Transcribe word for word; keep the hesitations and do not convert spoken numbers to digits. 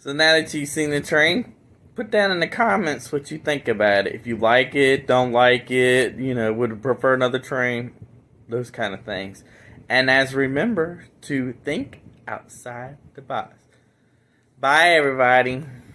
So now that you've seen the train, put down in the comments what you think about it. If you like it, don't like it, you know, would prefer another train, those kind of things. And as remember to think outside the box. Bye, everybody.